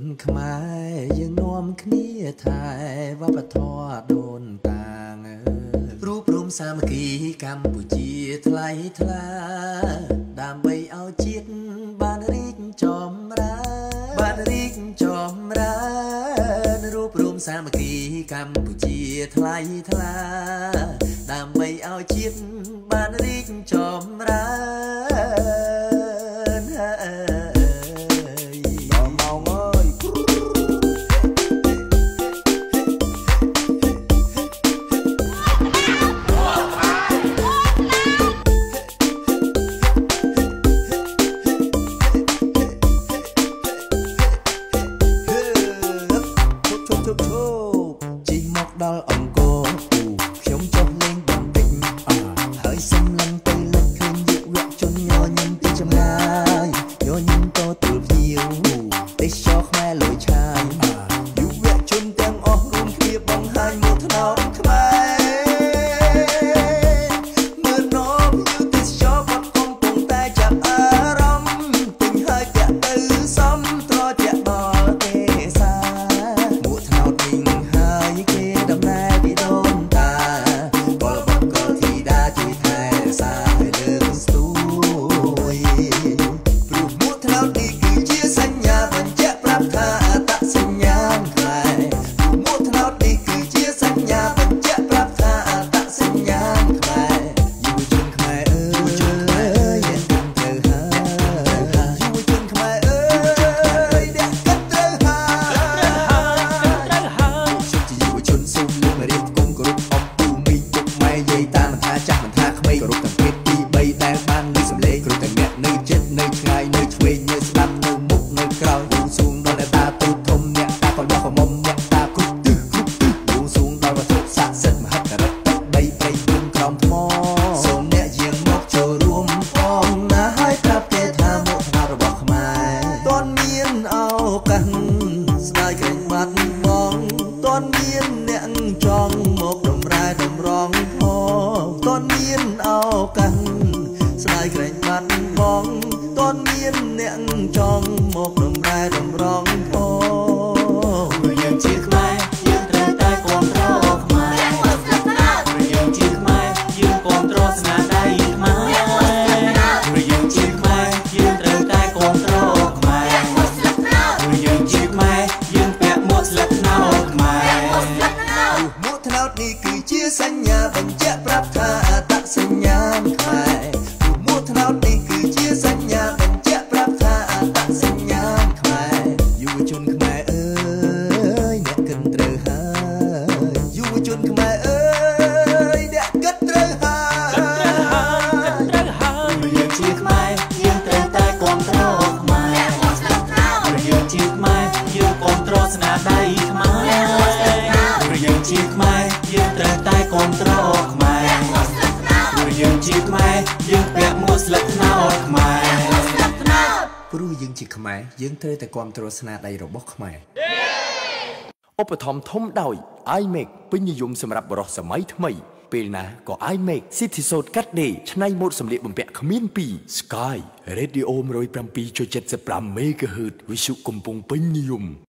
ខ្មែរយើងនាំគ្នាថែវប្បធម៌ដូនតាងរូបរមសាមគ្គីកម្ពុជាថ្លៃថ្លាដើម្បីឲ្យជាតិបានរីកចម្រើនរូបរមសាមគ្គីកម្ពុជាថ្លៃថ្លាដើម្បីឲ្យជាតិបានរីកចម្រើនជីមកដល់អង្គរខ្ញុំចុះលេងបន្តិចហើយសំឡឹងទៅលិចឃើញយុវជនញញឹមពីចម្ងាយញញឹមទៅទូលភ្ញៀវទេសចរខ្មែរលុយឆាយយុវជនទាំងអស់រួមគ្នាបង្ហាញមកថ្នោតខ្មែរមើលនោមយុទេសចរបាត់កំពុងតែចាប់អារម្មណ៍ទិញហើយតាក់ទៅសំត្រជាក់ដល់ទេសាមួកថ្នោតវិញហើយគេដំណើរពីដូនតាបលបកលធីតាជួយថែរក្សាឲ្យលើកស្ទួយព្រោះមួកថ្នោតនេះគឺជាសញ្ញាបញ្ជាក់ប្រាប់ថាអត្តសញ្ញាណខ្មែរព្រោះមួកថ្នោតនេះគឺជាសញ្ញាបញ្ជាក់ប្រាប់ថាអត្តសញ្ញាណខ្មែរយុវជនខ្មែរអើយអ្នកគិតត្រូវហើយយុវជនខ្មែរអើយអ្នកគិតត្រូវហើយជាយុវជនសូមលើករៀបគង់គោរពអបពូមីងពុកម៉ែយាយតាមិនថាចាស់មិនថាក្មេងគោរពទាំងភេទទី3ដែលបានលើសម្លេងគ្រប់ទាំងអ្នកនៅចិត្តនៅឆ្ងាយនៅឆ្វេងនៅស្ដាំនៅមុខនៅក្រោយវងសួងដល់អ្នកតាទូធំអ្នកតាក៏យកមុំអ្នកតាគ្រប់ទិសវងសួងដល់វត្ថុស័ក្តិសិទ្ធិមហិទ្ធិឫទ្ធិទឹកដីព្រៃភ្នំក្រោមថ្មសូមអ្នកយាងមកចូលរួមផងណាហើយប្រាប់គេថាមកថ្នោតរបស់ខ្មែរតន់មានឱកាសស្ដាយក្រែងបាត់បងតន់មានអ្នកចង់មកដំរែតម្រង់ផងតន់មានឱកាសស្ដាយក្រែងបាត់បងតន់មានអ្នកចង់មកដំរែតម្រង់ផងព្រោះយើងជាខ្មែរយើងត្រូវតែគាំទ្រខ្មែរព្រោះយើងជាខ្មែរយើងគាំទ្រស្នាដៃខ្មែរព្រោះយើងជាខ្មែរយើងត្រូវតែគាំទ្រខ្មែរព្រោះយើងជាខ្មែរយើងពាក់មួកស្លឹកត្នោតខ្មែរមួកត្នោតនេះគឺជាសញ្ញាបញ្ជាក់ប្រាប់ថាអត្តសញ្ញាណខ្មែរមួកត្នោតនេះគឺជាសញ្ញាបញ្ជាក់ប្រាប់ថាអត្តសញ្ញាណខ្មែរយុវជនខ្មែរអើយអ្នកគិតត្រូវហើយយុវជនខ្មែរអើយអ្នកគិតត្រូវហើយព្រោះយើងជាខ្មែរយើងត្រូវតែគាំទ្រខ្មែរព្រោះយើងជាខ្មែរយើងគាំទ្រស្នាដៃខ្មែរព្រោះយើងជាខ្មែរយើងត្រូវតែគាំទ្រខ្មែរព្រោះយើងជាខ្មែរយើងពាក់មួកស្លឹកត្នោតខ្មែរព្រោះយើងជាខ្មែរយើងត្រូវតែគាំទ្រស្នាដៃរបស់ខ្មែរឧបត្ថម្ភធំដោយ iMac ពេញនិយមសម្រាប់បរិសុទ្ធសម័យថ្មីពេលណាក៏ iMac សិទ្ធិសូត្រកាត់ដេរឆ្នៃម៉ូដសម្លៀកបំពាក់គ្មានពីរ Sky Radio 107.75 MHz វិទ្យុកំពុងពេញនិយម